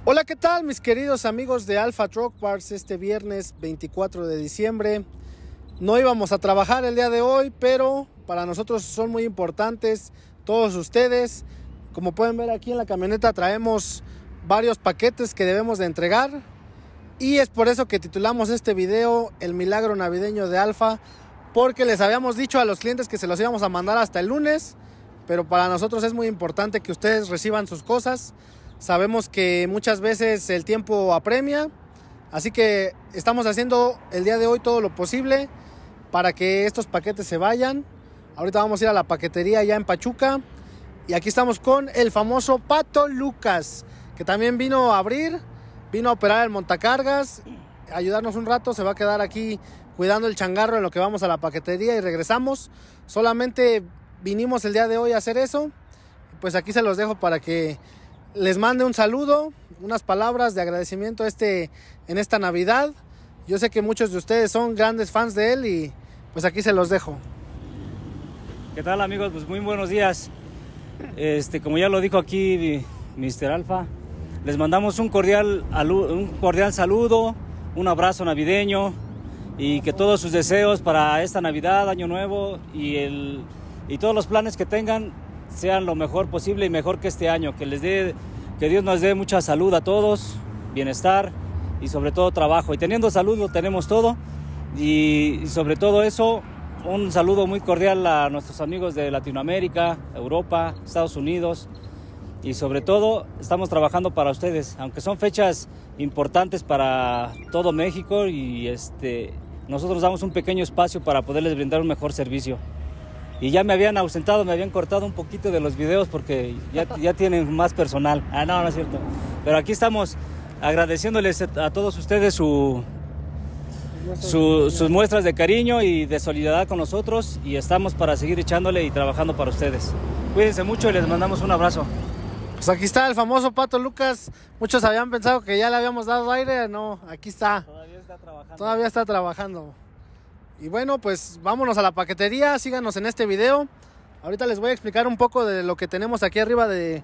Hola, ¿qué tal mis queridos amigos de Alpha Truck Parts? Este viernes 24 de diciembre no íbamos a trabajar el día de hoy, pero para nosotros son muy importantes todos ustedes. Como pueden ver, aquí en la camioneta traemos varios paquetes que debemos de entregar, y es por eso que titulamos este video El Milagro Navideño de Alpha, porque les habíamos dicho a los clientes que se los íbamos a mandar hasta el lunes, pero para nosotros es muy importante que ustedes reciban sus cosas. Sabemos que muchas veces el tiempo apremia, así que estamos haciendo el día de hoy todo lo posible para que estos paquetes se vayan. Ahorita vamos a ir a la paquetería ya en Pachuca, y aquí estamos con el famoso Pato Lucas, que también vino a operar el montacargas, ayudarnos un rato. Se va a quedar aquí cuidando el changarro en lo que vamos a la paquetería y regresamos. Solamente vinimos el día de hoy a hacer eso. Pues aquí se los dejo para que les mande un saludo, unas palabras de agradecimiento en esta Navidad. Yo sé que muchos de ustedes son grandes fans de él, y pues aquí se los dejo. ¿Qué tal, amigos? Pues muy buenos días. Como ya lo dijo aquí Mr. Alpha, les mandamos un cordial saludo, un abrazo navideño, y que todos sus deseos para esta Navidad, Año Nuevo y todos los planes que tengan sean lo mejor posible y mejor que este año. Que Dios nos dé mucha salud a todos, bienestar y sobre todo trabajo. Y teniendo salud lo tenemos todo, y sobre todo eso, un saludo muy cordial a nuestros amigos de Latinoamérica, Europa, Estados Unidos, y sobre todo estamos trabajando para ustedes, aunque son fechas importantes para todo México, y nosotros damos un pequeño espacio para poderles brindar un mejor servicio. Y ya me habían ausentado, me habían cortado un poquito de los videos porque ya tienen más personal. No es cierto. Pero aquí estamos agradeciéndoles a todos ustedes sus muestras de cariño y de solidaridad con nosotros, y estamos para seguir echándole y trabajando para ustedes. Cuídense mucho y les mandamos un abrazo. Pues aquí está el famoso Pato Lucas. Muchos habían pensado que ya le habíamos dado aire. No, aquí está. Todavía está trabajando. Y bueno, pues vámonos a la paquetería, síganos en este video. Ahorita les voy a explicar un poco de lo que tenemos aquí arriba de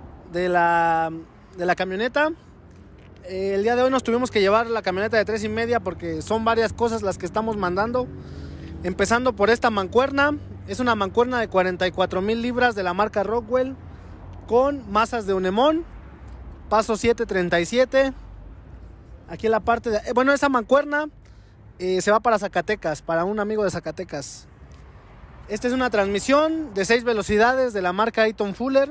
la camioneta. El día de hoy nos tuvimos que llevar la camioneta de 3.5 porque son varias cosas las que estamos mandando. Empezando por esta mancuerna. Es una mancuerna de 44,000 libras de la marca Rockwell, con masas de Unemón, paso 737. Aquí en la parte de... esa mancuerna se va para Zacatecas, para un amigo de Zacatecas. Esta es una transmisión de 6 velocidades de la marca Eaton Fuller,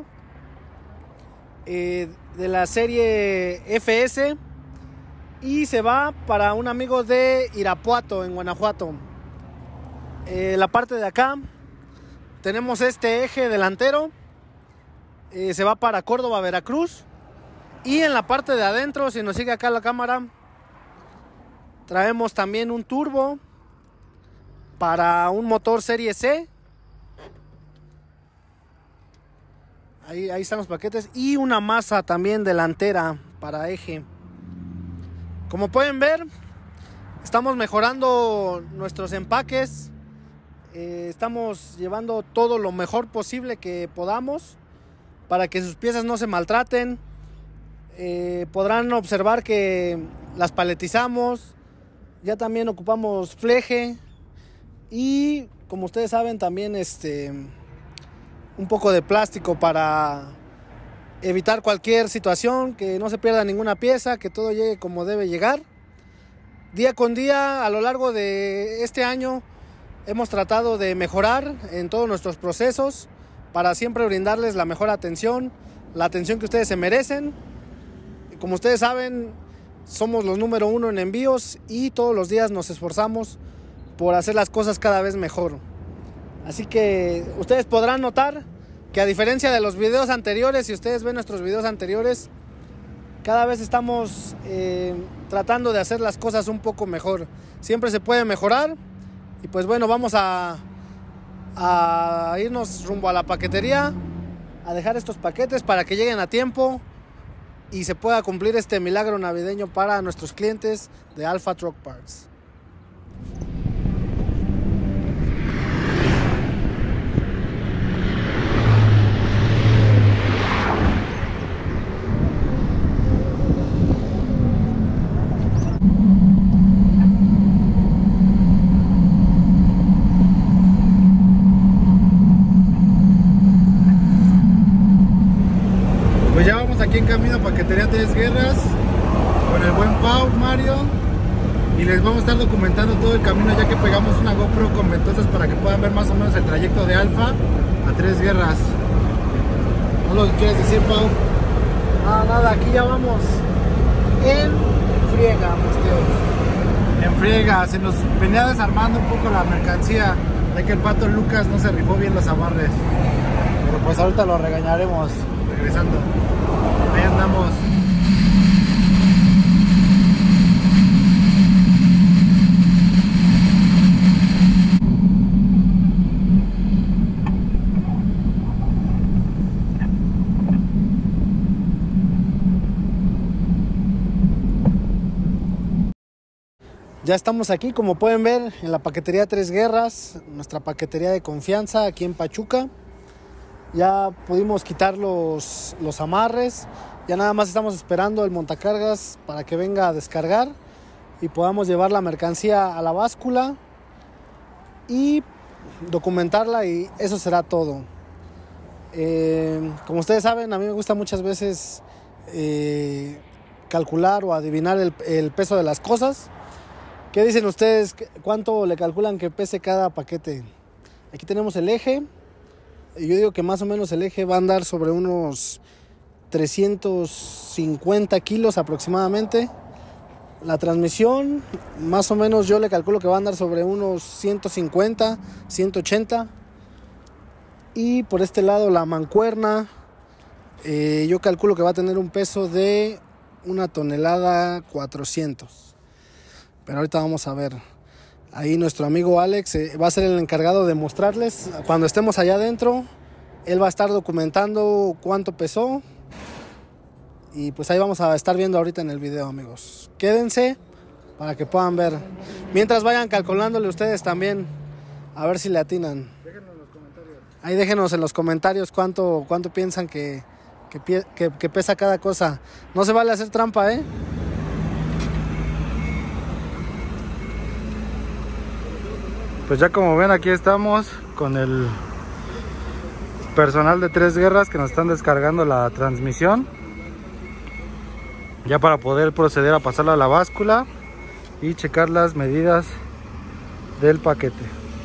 de la serie FS, y se va para un amigo de Irapuato, en Guanajuato. La parte de acá tenemos este eje delantero, se va para Córdoba, Veracruz. Y en la parte de adentro, si nos sigue acá la cámara, traemos también un turbo para un motor serie C. Ahí están los paquetes. Y una masa también delantera para eje. Como pueden ver, estamos mejorando nuestros empaques. Estamos llevando todo lo mejor posible que podamos para que sus piezas no se maltraten. Podrán observar que las paletizamos. Ya también ocupamos fleje, y como ustedes saben también un poco de plástico para evitar cualquier situación, que no se pierda ninguna pieza, que todo llegue como debe llegar. Día con día, a lo largo de este año, hemos tratado de mejorar en todos nuestros procesos para siempre brindarles la mejor atención, la atención que ustedes se merecen. Como ustedes saben, somos los número 1 en envíos, y todos los días nos esforzamos por hacer las cosas cada vez mejor. Así que ustedes podrán notar que, a diferencia de los videos anteriores, si ustedes ven nuestros videos anteriores, cada vez estamos tratando de hacer las cosas un poco mejor. Siempre se puede mejorar. Y pues bueno, vamos a irnos rumbo a la paquetería, a dejar estos paquetes para que lleguen a tiempo y se pueda cumplir este milagro navideño para nuestros clientes de Alpha Truck Parts. en camino a Paquetería Tres Guerras con el buen Pau, Mario, y les vamos a estar documentando todo el camino, ya que pegamos una GoPro con ventosas para que puedan ver más o menos el trayecto de Alfa a Tres Guerras. ¿Algo que quieres decir, Pau? Nada, aquí ya vamos en friega, en friega. Se nos venía desarmando un poco la mercancía, ya que el pato Lucas no se rifó bien los amarres, pero pues ahorita lo regañaremos regresando. Ahí andamos. Ya estamos aquí, como pueden ver, en la Paquetería Tres Guerras, nuestra paquetería de confianza aquí en Pachuca. Ya pudimos quitar los amarres, ya nada más estamos esperando el montacargas para que venga a descargar y podamos llevar la mercancía a la báscula y documentarla, y eso será todo. Como ustedes saben, a mí me gusta muchas veces calcular o adivinar el peso de las cosas. ¿Qué dicen ustedes? ¿Cuánto le calculan que pese cada paquete? Aquí tenemos el eje. Yo digo que más o menos el eje va a andar sobre unos 350 kilos aproximadamente. La transmisión, más o menos yo le calculo que va a andar sobre unos 150, 180. Y por este lado la mancuerna, yo calculo que va a tener un peso de 1 tonelada 400. Pero ahorita vamos a ver. Ahí nuestro amigo Alex va a ser el encargado de mostrarles. Cuando estemos allá adentro, él va a estar documentando cuánto pesó. Y pues ahí vamos a estar viendo ahorita en el video, amigos. Quédense para que puedan ver. Mientras vayan calculándole ustedes también, a ver si le atinan. Déjenos en los comentarios. Ahí déjenos en los comentarios cuánto piensan que pesa cada cosa. No se vale hacer trampa, ¿eh? Pues ya como ven, aquí estamos con el personal de Tres Guerras que nos están descargando la transmisión, ya para poder proceder a pasarla a la báscula y checar las medidas del paquete.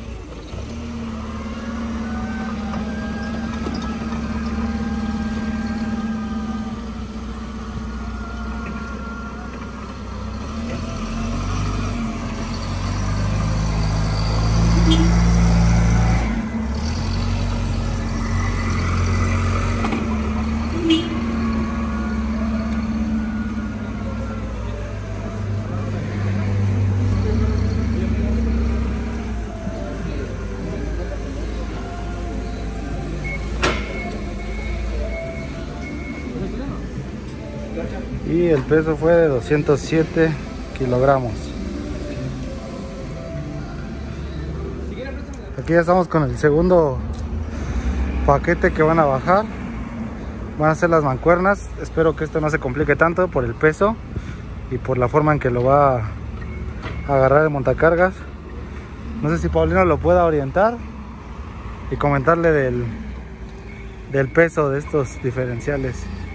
Y el peso fue de 207 kilogramos. Aquí ya estamos con el segundo paquete que van a bajar. Van a ser las mancuernas. Espero que esto no se complique tanto por el peso y por la forma en que lo va a agarrar el montacargas. No sé si Paulino lo pueda orientar y comentarle del peso de estos diferenciales.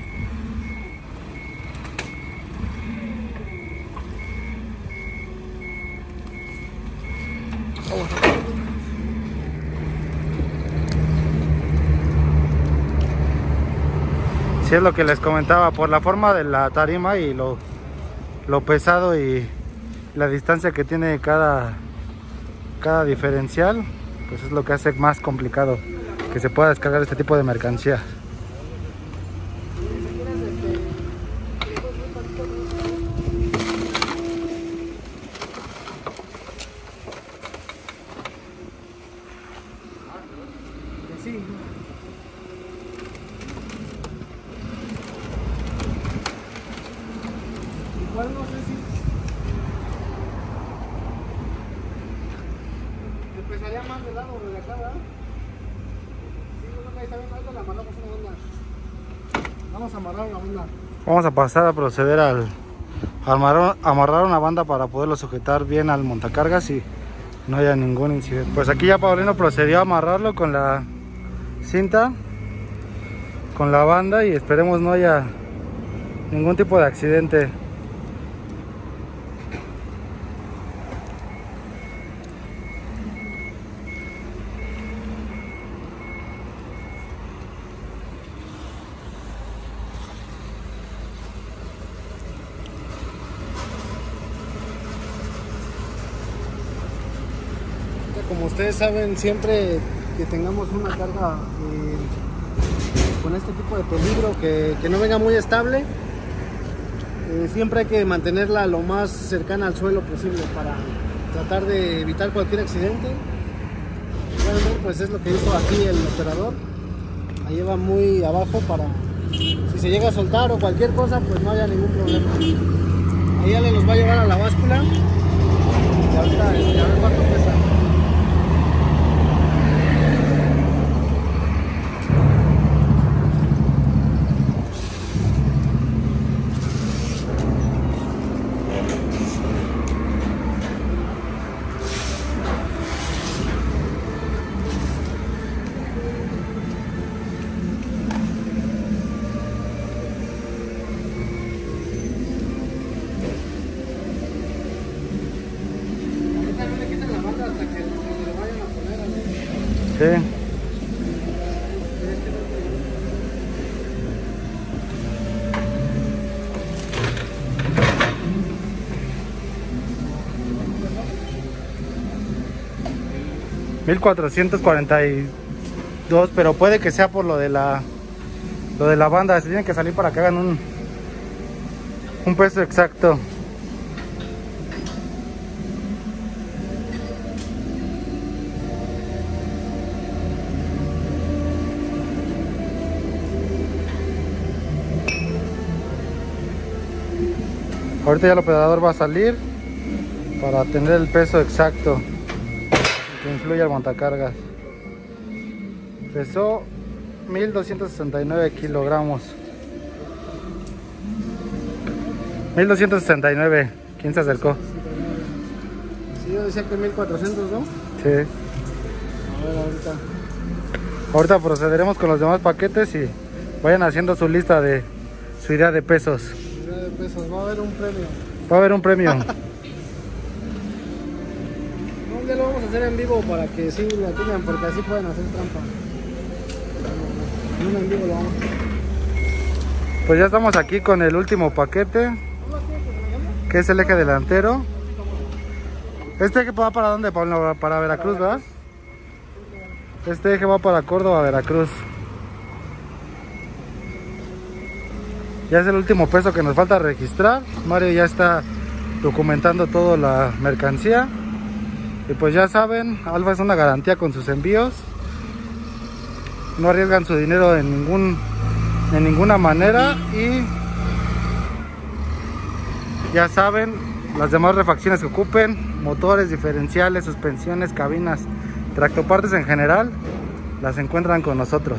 Sí, es lo que les comentaba, por la forma de la tarima y lo pesado y la distancia que tiene cada diferencial, pues es lo que hace más complicado que se pueda descargar este tipo de mercancía. Igual no sé si empezaría más de lado o de acá, ¿verdad? Sí, bueno, ahí está bien, ahorita le amarramos una banda. Vamos a amarrar una banda. Vamos a pasar a proceder al amarrar una banda para poderlo sujetar bien al montacargas y no haya ningún incidente. Pues aquí ya Paulino procedió a amarrarlo con la cinta, con la banda, y esperemos no haya ningún tipo de accidente. Como ustedes saben, siempre que tengamos una carga con este tipo de peligro que no venga muy estable, siempre hay que mantenerla lo más cercana al suelo posible para tratar de evitar cualquier accidente. Pueden ver, pues es lo que hizo aquí el operador. La lleva muy abajo para si se llega a soltar o cualquier cosa, pues no haya ningún problema. Ahí ya le los va a llevar a la báscula y ahorita a ver cuánto pesa. Sí. $1,442, pero puede que sea por lo de la banda. Se tiene que salir para que hagan un peso exacto. Ahorita ya el operador va a salir para tener el peso exacto que influye al montacargas. Pesó 1,269 kilogramos. 1,269. ¿Quién se acercó? Sí, yo decía que 1,400, ¿no? Sí. A ver, Ahorita procederemos con los demás paquetes y vayan haciendo su lista de su idea de pesos. de pesos, va a haber un premio. Va a haber un premio. No, ya lo vamos a hacer en vivo para que sí lo atiendan, porque así pueden hacer trampa. No, en vivo lo vamos a hacer. Pues ya estamos aquí con el último paquete, que es el eje delantero. Este eje va para dónde, Pablo? Para Veracruz, ¿verdad? Este eje va para Córdoba, Veracruz. Ya es el último peso que nos falta registrar. Mario ya está documentando toda la mercancía. Y pues ya saben, Alfa es una garantía con sus envíos. No arriesgan su dinero en ninguna manera. Y ya saben, las demás refacciones que ocupen, motores, diferenciales, suspensiones, cabinas, tractopartes en general, las encuentran con nosotros.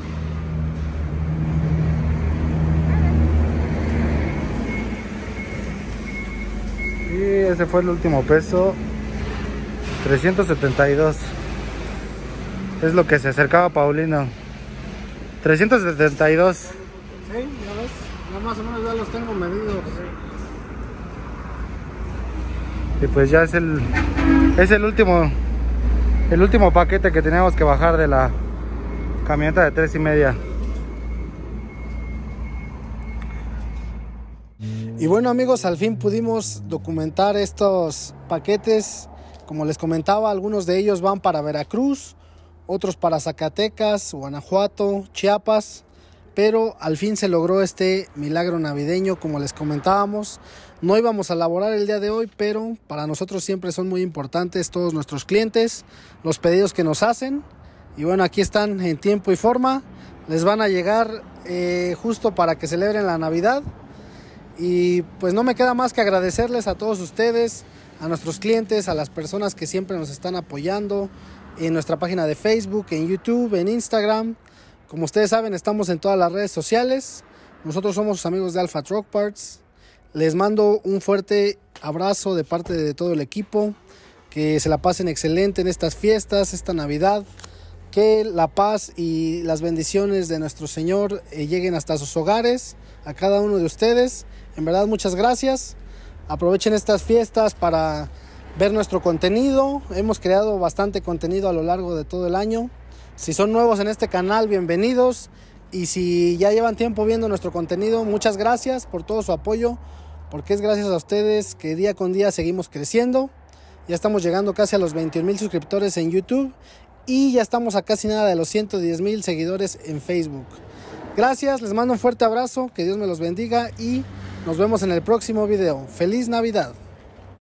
Y ese fue el último peso, 372. Es lo que se acercaba Paulino. 372. Sí, ya ves, ya más o menos ya los tengo medidos. Y pues ya es el último paquete que teníamos que bajar de la camioneta de 3.5. Y bueno, amigos, al fin pudimos documentar estos paquetes. Como les comentaba, algunos de ellos van para Veracruz, otros para Zacatecas, Guanajuato, Chiapas, pero al fin se logró este milagro navideño. Como les comentábamos, no íbamos a elaborar el día de hoy, pero para nosotros siempre son muy importantes todos nuestros clientes, los pedidos que nos hacen. Y bueno, aquí están en tiempo y forma, les van a llegar justo para que celebren la Navidad. Y pues no me queda más que agradecerles a todos ustedes, a nuestros clientes, a las personas que siempre nos están apoyando en nuestra página de Facebook, en YouTube, en Instagram. Como ustedes saben, estamos en todas las redes sociales. Nosotros somos sus amigos de Alpha Truck Parts. Les mando un fuerte abrazo de parte de todo el equipo. Que se la pasen excelente en estas fiestas, esta Navidad. Que la paz y las bendiciones de nuestro Señor lleguen hasta sus hogares, a cada uno de ustedes. En verdad, muchas gracias. Aprovechen estas fiestas para ver nuestro contenido. Hemos creado bastante contenido a lo largo de todo el año. Si son nuevos en este canal, bienvenidos. Y si ya llevan tiempo viendo nuestro contenido, muchas gracias por todo su apoyo, porque es gracias a ustedes que día con día seguimos creciendo. Ya estamos llegando casi a los 21,000 suscriptores en YouTube y ya estamos a casi nada de los 110,000 seguidores en Facebook. Gracias, les mando un fuerte abrazo, que Dios me los bendiga y nos vemos en el próximo video. ¡Feliz Navidad!